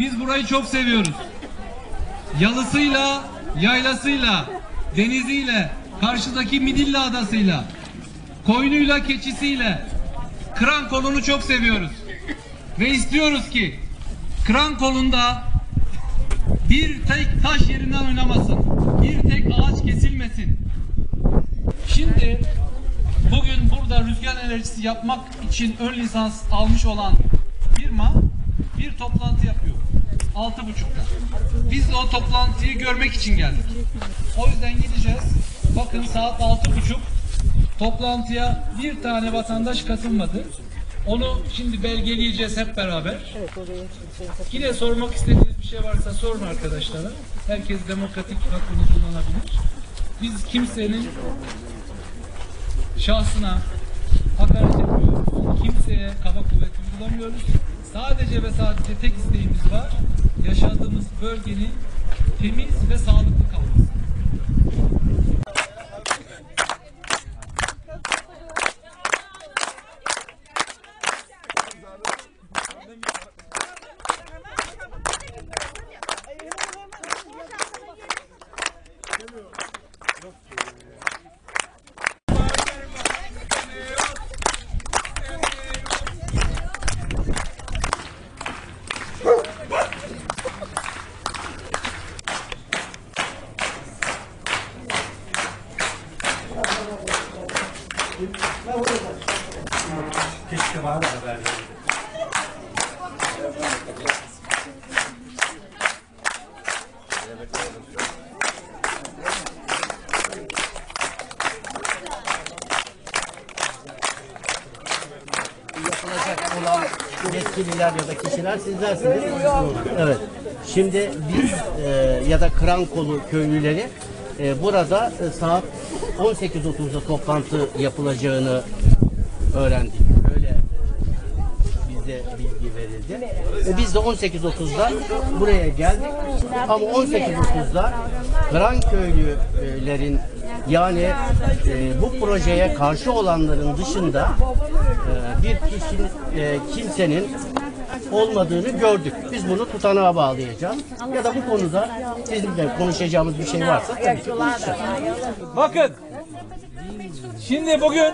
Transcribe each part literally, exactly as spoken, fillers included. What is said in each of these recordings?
Biz burayı çok seviyoruz. Yalısıyla, yaylasıyla, deniziyle, karşıdaki Midilli Adası'yla, koyunuyla, keçisiyle Kıran Kolu'nu çok seviyoruz. Ve istiyoruz ki Kıran Kolu'nda bir tek taş yerinden oynamasın. Bir tek ağaç kesilmesin. Şimdi bugün burada rüzgar enerjisi yapmak için ön lisans almış olan firma bir toplantı yapıyor. Altı buçukta. Biz de o toplantıyı görmek için geldik. O yüzden gideceğiz. Bakın saat altı buçuk. Toplantıya bir tane vatandaş katılmadı. Onu şimdi belgeleyeceğiz hep beraber. Yine sormak istediğiniz bir şey varsa sorun arkadaşlara. Herkes demokratik hakkını kullanabilir. Biz kimsenin şahsına hakaret etmiyoruz. Kimseye kaba kuvvet uygulamıyoruz. Sadece ve sadece tek isteğimiz var. Yaşadığımız bölgenin temiz ve sağlıklı kalması. Keşke bana da haber verirdi. Yapılacak olan yetkililer ya da kişiler sizlersiniz. Evet. Şimdi biz e, ya da Kıran Kolu köylüleri e, burada e, saat on sekiz otuzda toplantı yapılacağını öğrendik. Öyle e, bize bilgi verildi. E, biz de on sekiz otuzda buraya geldik. Ama on sekiz otuzda Kıran köylülerin yani e, bu projeye karşı olanların dışında e, bir kişinin e, kimsenin olmadığını gördük. Biz bunu tutanağa bağlayacağız. Ya da bu konuda bizimle konuşacağımız bir şey varsa tabii ki konuşacağız. Bakın. Şimdi bugün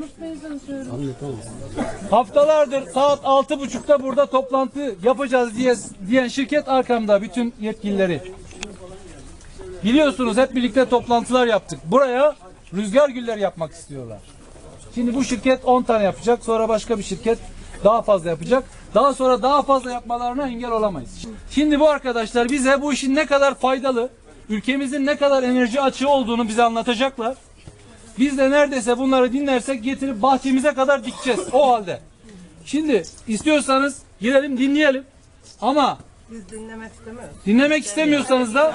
haftalardır saat altı buçukta burada toplantı yapacağız diye diyen şirket arkamda, bütün yetkilileri. Biliyorsunuz hep birlikte toplantılar yaptık. Buraya rüzgar gülleri yapmak istiyorlar. Şimdi bu şirket on tane yapacak. Sonra başka bir şirket daha fazla yapacak. Daha sonra daha fazla yapmalarına engel olamayız. Şimdi bu arkadaşlar bize bu işin ne kadar faydalı, ülkemizin ne kadar enerji açığı olduğunu bize anlatacaklar. Biz de neredeyse bunları dinlersek getirip bahçemize kadar dikeceğiz o halde. Şimdi istiyorsanız girelim dinleyelim. Ama Biz dinlemek istemiyoruz. dinlemek istemiyorsanız da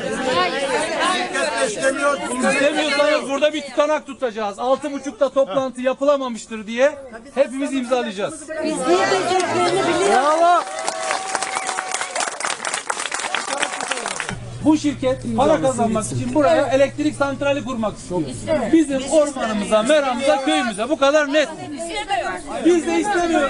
istemiyorsanız burada bir tutanak tutacağız. Altı buçukta toplantı yapılamamıştır diye hepimiz imzalayacağız. Biz ne diyeceklerini biliyoruz. Bravo. Bu şirket para kazanmak için buraya elektrik santrali kurmak istiyor. Bizim ormanımıza, meramıza, köyümüze bu kadar net. Biz de istemiyoruz.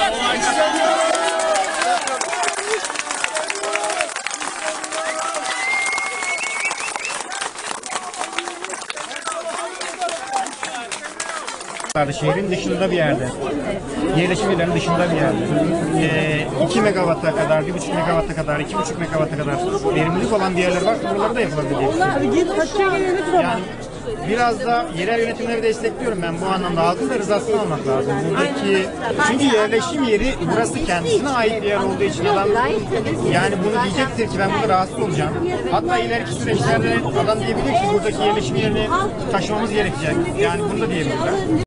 Şehrin dışında bir yerde, yerleşim yerlerinin dışında bir yerde, e, iki megawatta kadar, bir buçuk megawatta kadar, iki buçuk megawatta kadar verimlilik olan bir yerler var, buraları da yapılabilir diye düşünüyorum. Yani biraz da yerel yönetimleri destekliyorum ben bu anlamda. Halkın da rızasını almak lazım. Buradaki, çünkü yerleşim yeri burası kendisine ait bir yer olduğu için adam yani bunu diyecektir ki ben burada rahatsız olacağım. Hatta ileriki süreçlerde adam diyebilir ki buradaki yerleşim yerini taşımamız gerekecek. Yani bunu da diyebilirler.